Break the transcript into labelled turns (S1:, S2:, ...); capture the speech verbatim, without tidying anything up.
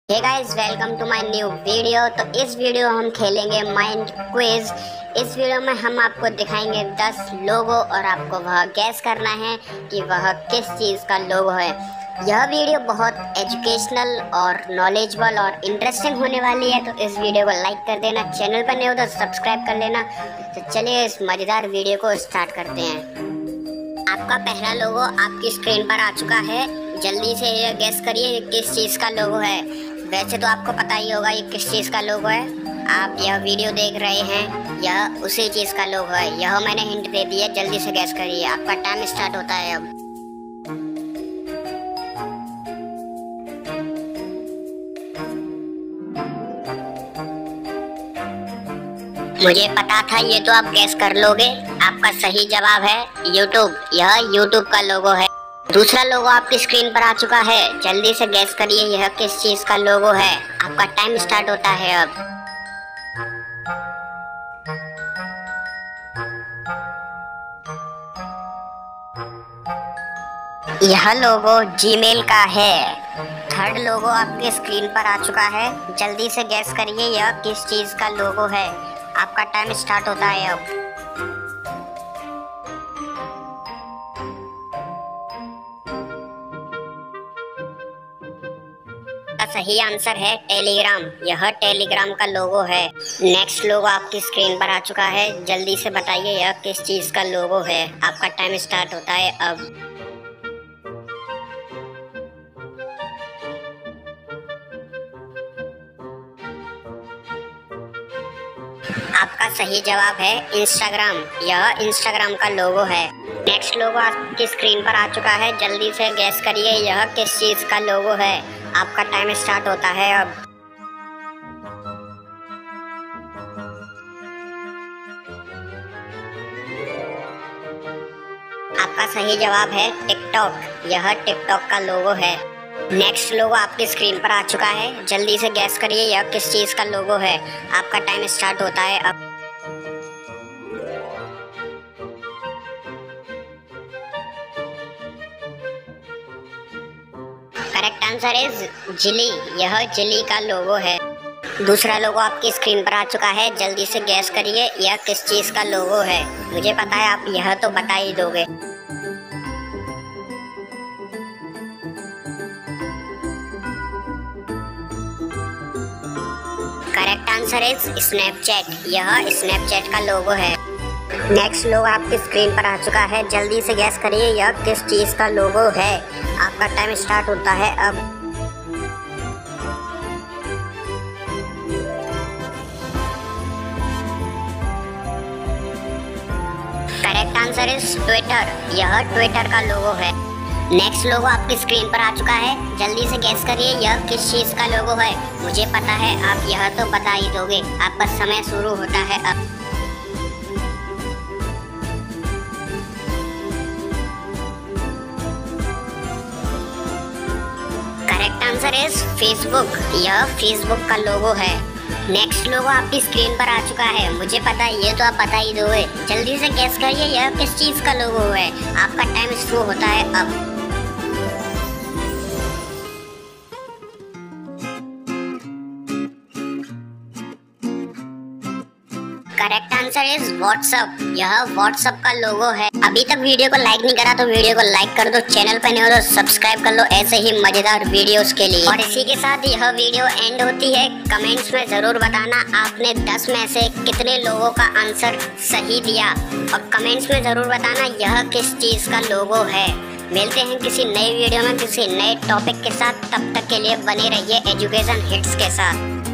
S1: Hey guys, welcome to my new video. तो इस video हम खेलेंगे माइंड क्विज। इस वीडियो में हम आपको दिखाएंगे दस लोगो और आपको वह गैस करना है कि वह किस चीज़ का लोगो है। यह वीडियो बहुत एजुकेशनल और नॉलेजेबल और इंटरेस्टिंग होने वाली है, तो इस वीडियो को लाइक कर देना। चैनल पर नए हो तो सब्सक्राइब कर लेना। तो चलिए इस मज़ेदार वीडियो को स्टार्ट करते हैं। आपका पहला लोगो आपकी स्क्रीन पर आ चुका है। जल्दी से ये गैस करिए किस चीज़ का लोगो है। वैसे तो आपको पता ही होगा ये किस चीज़ का लोगो है। आप यह वीडियो देख रहे हैं, यह उसी चीज़ का लोगो है। यह मैंने हिंट दे दिया, जल्दी से गैस करिए। आपका टाइम स्टार्ट होता है अब। मुझे पता था ये तो आप गैस कर लोगे। आपका सही जवाब है यूट्यूब। यह यूट्यूब का लोगो है। दूसरा लोगो आपकी स्क्रीन पर आ चुका है। जल्दी से गैस करिए यह किस चीज का लोगो है। आपका टाइम स्टार्ट होता है अब। यह लोगो जीमेल का है। थर्ड लोगो आपके स्क्रीन पर आ चुका है। जल्दी से गैस करिए यह किस चीज का लोगो है। आपका टाइम स्टार्ट होता है अब। सही आंसर है टेलीग्राम। यह टेलीग्राम का लोगो है। नेक्स्ट लोगो आपकी स्क्रीन पर आ चुका है। जल्दी से बताइए यह किस चीज का लोगो है। आपका टाइम स्टार्ट होता है अब। आपका सही जवाब है इंस्टाग्राम। यह इंस्टाग्राम का लोगो है। नेक्स्ट लोगो आपकी स्क्रीन पर आ चुका है। जल्दी से गैस करिए यह किस चीज का लोगो है। आपका टाइम स्टार्ट होता है अब। आपका सही जवाब है टिकटॉक। यह टिकटॉक का लोगो है। नेक्स्ट लोगो आपकी स्क्रीन पर आ चुका है। जल्दी से गैस करिए यह किस चीज का लोगो है। आपका टाइम स्टार्ट होता है अब। Correct answer is Zili. यह जिली का लोगो है। दूसरा लोगो आपकी स्क्रीन पर आ चुका है। जल्दी से गैस करिए यह किस चीज का लोगो है। मुझे पता है आप यह तो बता ही दोगे। Correct answer is Snapchat. यह स्नैपचैट का लोगो है। नेक्स्ट लोगो आपकी स्क्रीन पर आ चुका है। जल्दी से गैस करिए यह किस चीज का लोगो है। आपका टाइम स्टार्ट होता है अब। Correct answer is Twitter. यह ट्विटर का लोगो है। नेक्स्ट लोगो आपकी स्क्रीन पर आ चुका है। जल्दी से गैस करिए यह किस चीज का लोगो है। मुझे पता है आप यह तो बता ही दोगे। आपका समय शुरू होता है अब। Correct answer is Facebook. यह फेसबुक का लोगो है। नेक्स्ट लोगो आपकी स्क्रीन पर आ चुका है। मुझे पता है ये तो आप बता ही दोगे। जल्दी से गैस करिए यह किस चीज का लोगो है। आपका टाइम शुरू होता है अब। Correct answer is WhatsApp. यह व्हाट्सएप का लोगो है। अभी तक वीडियो को लाइक नहीं करा तो वीडियो को लाइक कर दो। चैनल पर नए हो तो सब्सक्राइब कर लो ऐसे ही मजेदार वीडियोस के लिए। और इसी के साथ यह वीडियो एंड होती है। कमेंट्स में जरूर बताना आपने दस में से कितने लोगों का आंसर सही दिया। और कमेंट्स में जरूर बताना यह किस चीज का लोगो है। मिलते हैं किसी नए वीडियो में किसी नए टॉपिक के साथ। तब तक के लिए बने रहिए एजुकेशन हिट्स के साथ।